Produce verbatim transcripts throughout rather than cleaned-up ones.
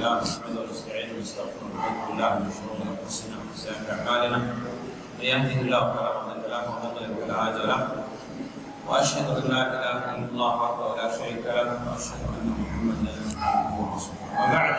لله نحمده ونستعينه ونستغفره ونعوذ بالله من شرور انفسنا ومن سيئات اعمالنا من يهده الله فلا مضل له ومن يضلل فلا هادي له واشهد ان لا اله الا الله وحده لا شريك له واشهد ان محمدا عبده ورسوله. وبعد،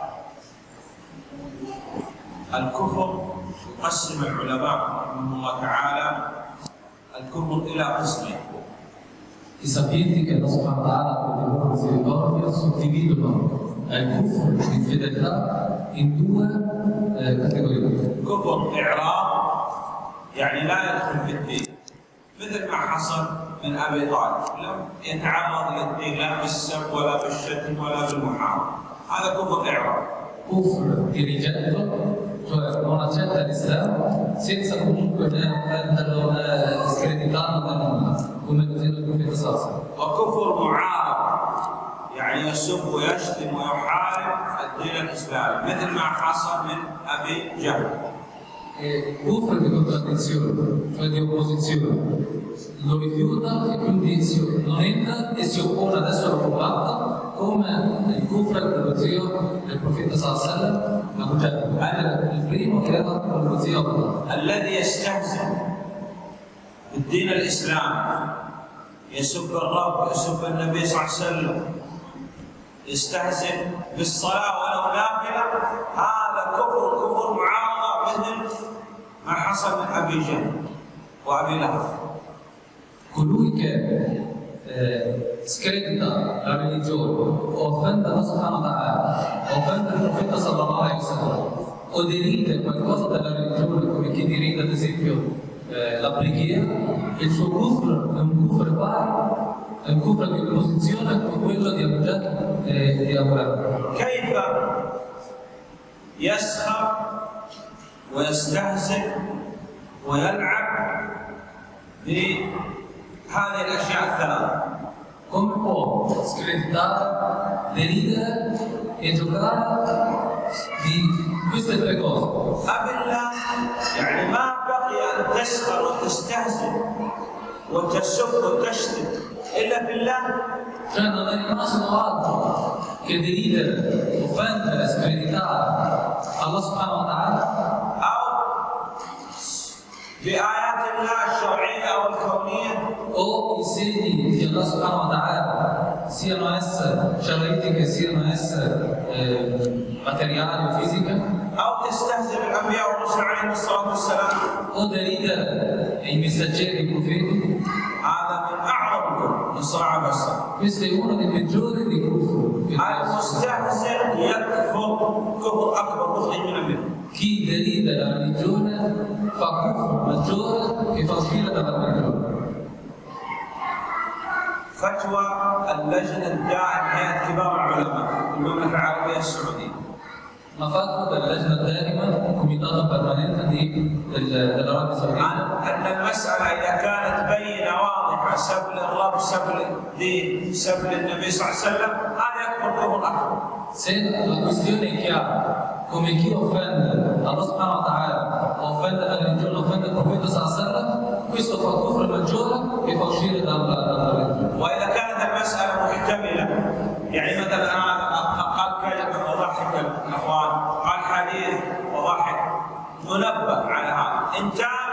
الكفر قسم العلماء رحمهم الله تعالى الكفر الى قسمين. I sappienti che Allah subhanahu wa ta'ala con le loro misericordia suddividono il kufr di fedeltà in due eh, categorie. كفر إعراض يعني لا يدخل في الدين، مثل ما حصل من أبي طالب، لم يتعرض للدين لا بالسب ولا بالشتم ولا بالمحاربة، هذا كفر إعراض. Kufr di rigetto, cioè non accetta l'Islam senza comunque renderlo eh, screditato nel mondo, come diceva il profeta sallallahu. وكفر معارض يعني يسب ويشتم ويحارب الدين الإسلامي، مثل ما حصل من أبي جهل. E kufr di contraddizione, cioè di opposizione, lo rifiuta e quindi si, non entra e si oppone, adesso lo combatta, come il kufr dello zio del profeta sallallahu alaihi wasallam, Abu Jahl, era il primo che era con lo zio Abdullah. الذي يستهزئ بالدين الإسلامي، يسب الرب، يسب النبي صلى الله عليه وسلم، يستهزئ بالصلاة ولو نافلة، هذا كفر كفر معارضة مثل ما حصل من أبي جهل وأبي لهب. Colui che eh, scredita la religione, offende Allah subhanahu wa ta'ala, offende il profeta sallallahu alaihi wasallam, o deride qualcosa della religione, come chi deride ad esempio eh, la preghiera, il suo kufr è un kufr pari, è un kufr di opposizione come quello di Abu Jahl e di Abu Lahab. كيف يسخر ويستهزئ ويلعب بهذه الأشياء الثلاثة؟ Come può screditare, deridere e giocare di queste tre cose? أبالله يعني ما بقي أن تسخر وتستهزئ وتسب وتشتم إلا بالله. Cioè non è rimasto altro che deridere, offendere, screditare Allah subhanahu wa ta'ala أو بآيات الله الشرعية أو الكونية، o i segni di Allah subhanahu wa ta'ala, siano esse scientifiche, siano esse eh, materiali o fisiche, أو تستهزئ بالأنبياء والرسل عليهم الصلاة والسلام، o deridere i messaggeri, i profeti. هذا من أعظم الكفر الصراحة والسلام. Questo è uno dei peggiori dei kufr. المستهزئ يكفر كفر أكبر مخرج من الملة. Chi deride la religione fa kufr maggiore che fa uscire dalla religione. فتوى اللجنة الدائمة هيئة كبار العلماء في المملكة العربية السعودية. Ma fatto per la legge daima, un comitato permanente di, del, dell'Arabia Saudita, أن المسألة إذا كانت بينة واضحة سب للرب سب للدين سب للنبي صلى الله عليه وسلم، هذا يكفر كفر أكبر. se la questione è chiara, come chi offende Allah subhanahu wa ta'ala, offende la religione, offende il profeta sallallahu alaihi wasallam, questo fa kufr maggiore che fa uscire dalla, dalla religione. وإذا كانت المسألة محتملة، يعني مثلا أنا قال كلمة وضحك الأخوان، قال حديث وضحك، منبه على هذا، إن تاب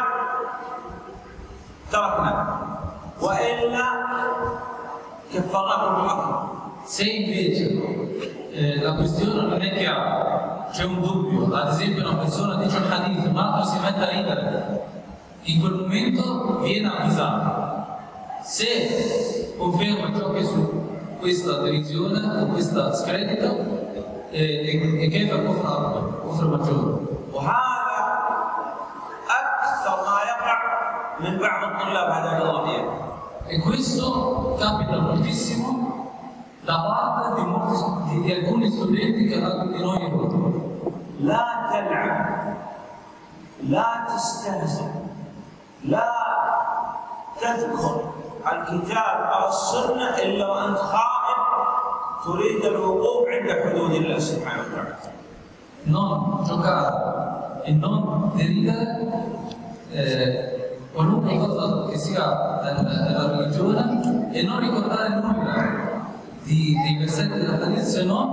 تركنا، وإلا كفرنا كفر أكبر. Se invece eh, la questione non è chiara, c'è un dubbio, ad esempio una persona dice un hadith, un altro si mette a ridere, in quel momento viene avvisato. Se conferma ciò che è su questa derisione o questa scredito, e che fa kufr maggiore. وهذا أكثر ما يقع من بعض الطلاب هذا الله. E questo capita moltissimo da parte di, molti, di, di alcuni studenti che hanno di noi in لا تلعب، لا تستهزئ، لا تذكر الكتاب أو السنة إلا وأنت خائف تريد الوقوف عند حدود الله سبحانه وتعالى. Non giocare e non deridere eh, qualunque cosa che sia della religione e non ricordare nulla di, dei versetti della tradizione, se non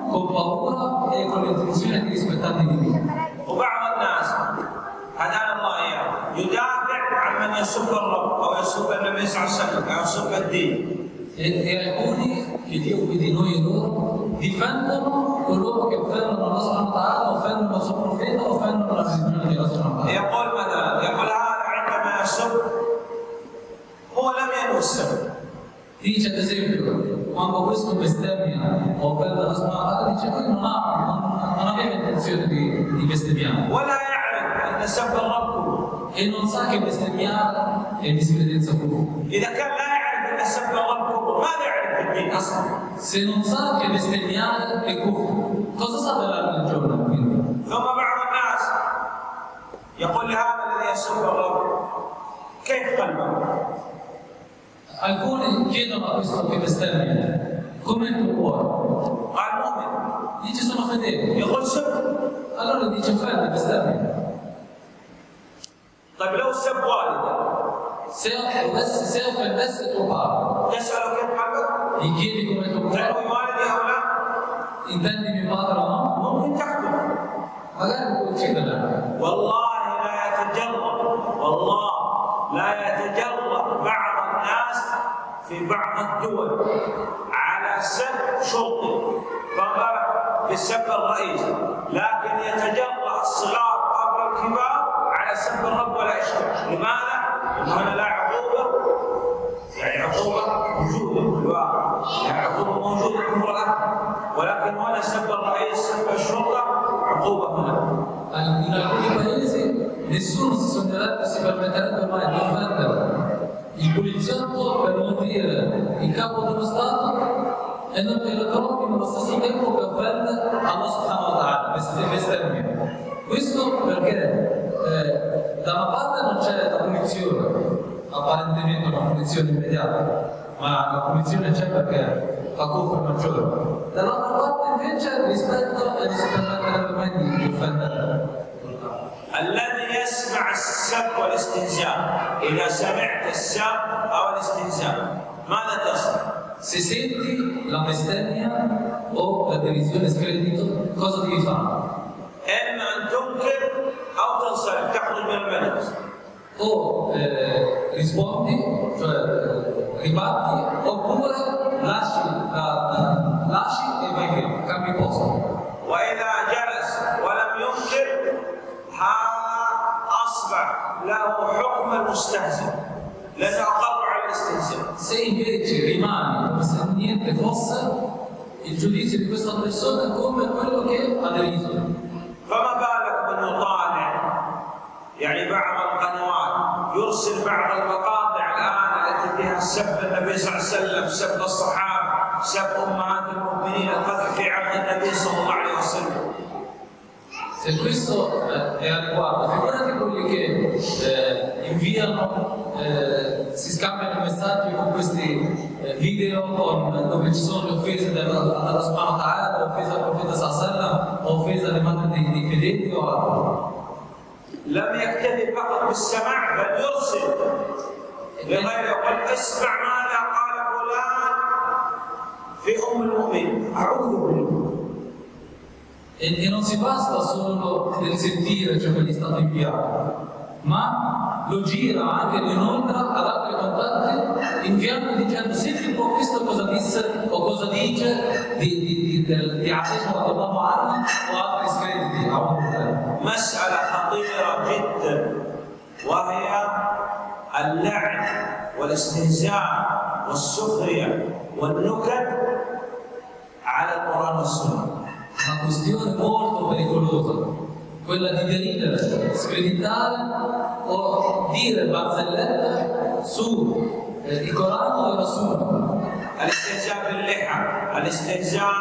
con paura e con l'intenzione di rispettare di Dio. وبعض الناس هدانا الله اياه يدافع عن من يسب الرب او يسب النبي صلى الله عليه وسلم او يسب الدين. E, e alcuni, che Dio guidi noi e loro, difendono coloro che offendono Allah subhanahu wa ta'ala, offendono il suo profeta, offendono la religione di Allah subhanahu wa ta'ala. يقول مثلا يقول هذا عندما يسب هو لم ينسب. Dice ad esempio, quando questo bestemmia o offende Allah subhanahu wa ta'ala, dice lui non, ha, non, non aveva intenzione di, di bestemmiare. ولا يعرف ان سب الرب E non sa che bestemmiare è discredenza pura. اذا كان لا يعرف ان سب الرب كفر ماذا يعرف في الدين اصلا؟ Se non sa che bestemmiare è kufr, cosa sa della religione quindi? ثم بعض الناس يقول لهذا الذي يسب الرب كيف قلبه؟ Alcuni chiedono a questo che bestemmia, come il tuo cuore? قال مؤمن. Dice sono fedele. يقول سب. Allora dice offende, bestemmia. طيب لو سب والده Se offendesse, se offendesse tuo padre, تسأله كيف قلبك؟ gli chiedi come il tuo تعرف cuore? والدي او لا؟ Intendi mio padre o no? ممكن تكتب. Magari puoi uccidere. والله لا يتجرأ والله لا يتجرأ بعض الناس في بعض الدول على سب شرطي فقط بسب الرئيس، لكن يتجرأ الصغار قبل الكبار على سب الرب ولا يشتم. لماذا؟ لأن هنا لا عقوبة، يعني عقوبة موجودة في الواقع، يعني عقوبة موجودة في المرأة، ولكن هنا سب الرئيس سب الشرطة عقوبة هنا. In alcuni paesi nessuno si sognerebbe, si permetterebbe mai di offendere il poliziotto per non dire il capo dello Stato e non te lo trovi nello stesso tempo che offende Allah subhanahu wa ta'ala, bestemmia. Questo perché eh, da una parte non c'è la punizione, apparentemente una punizione immediata, ma la punizione c'è perché fa colpa maggiore. Dall'altra parte invece il rispetto e non si permetterebbe mai di offendere. الذي يسمع السب والاستهزاء إذا سمعت السب أو الاستهزاء ماذا تصنع؟ Se senti la bestemmia o la derisione scredito, cosa devi fare? إما أن تنكر أو تنصرف تخرج من المجلس. O eh, rispondi, cioè eh, ribatti, oppure lasci, la, la, lasci e vai via, cambi posto. وإذا جلس ولم ينكر هذا أصبح له حكم المستهزئ لأنه أقر على الاستهزاء. Se invece rimani come se niente fosse, il giudizio di questa persona è come quello che ha deriso. فما بالك من يطالع يعني بعض القنوات يرسل بعض المقاطع الآن التي فيها سب النبي صلى الله عليه وسلم، سب الصحابة، سب أمهات المؤمنين، القذف في عهد النبي صلى الله عليه وسلم. Se questo eh, è a riguardo, figurati quelli che eh, inviano, eh, si scambiano messaggi con questi eh, video con, dove ci sono le offese alla subhanahu wa ta'ala, offese al profeta sallallahu alaihi wasallam, offese alle madri dei, dei fedeli o altro. لم يكتفي فقط بالسماع بل يرسل لغيره يقول اسمع ماذا قال فلان في أم المؤمنين. أعوذ بالله. E, e non si basta solo del sentire ciò che gli è stato inviato, ma lo gira anche, lo inoltra ad altri contatti, inviando dicendo senti un po' questo cosa disse o cosa dice di, di, di, di, di Aisha radhiyallahu anha o altri screditi. مسألة خطيرة جدا وهي اللعن والاستهزاء والسخرية والنكت على القرآن والسنة. Una questione molto pericolosa, quella di deridere, screditare o dire barzellette su eh, il Corano e la Sunna. الاستهزاء باللحى، الاستهزاء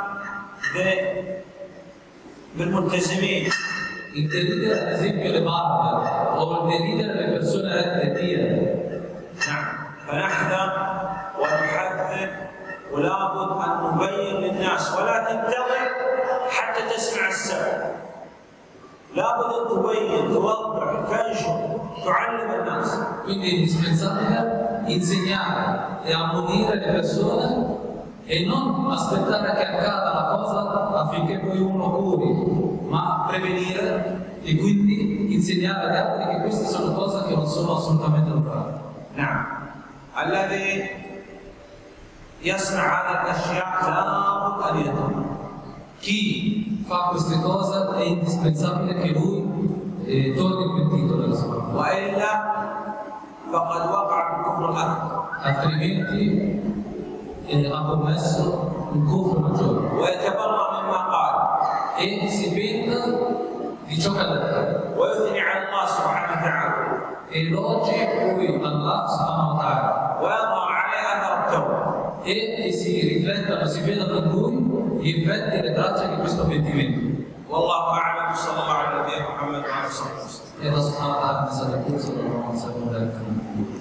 بالملتزمين. Il deridere ad esempio le barbe o il deridere le persone rette dire. نعم، فنحذر ونحذر ولابد أن نبين للناس ولا تنتظر حتى تسمع السبب. لابد أن تبين، توضح، تنشر، تعلم الناس. Quindi è indispensabile insegnare e ammonire le persone e non aspettare che accada la cosa affinché poi uno curi, ma prevenire e quindi insegnare agli altri che queste sono cose che non sono assolutamente normali. نعم. الذي يصنع هذه الأشياء لابد أن يتوب. Chi fa queste cose è indispensabile che lui eh, torni il pentito dalla sua vita. وإلا فقد وقع بالكفر الأكبر. Altrimenti eh, ha commesso un kufr maggiore ويتبرأ مما قال. e si penta di ciò che ha detto ويثني على الله سبحانه وتعالى. e elogi poi Allah subhanahu wa ta'ala ويضع عليه أثر التوبة. e, e si riflettano, si vedano in lui gli effetti e le tracce di questo pentimento. والله أعلم. صلى الله على نبينا محمد وعلى آله وصحبه وسلم. E Allah subhanahu wa ta'ala ne sa di più, sallallahu alaihi wa sallam.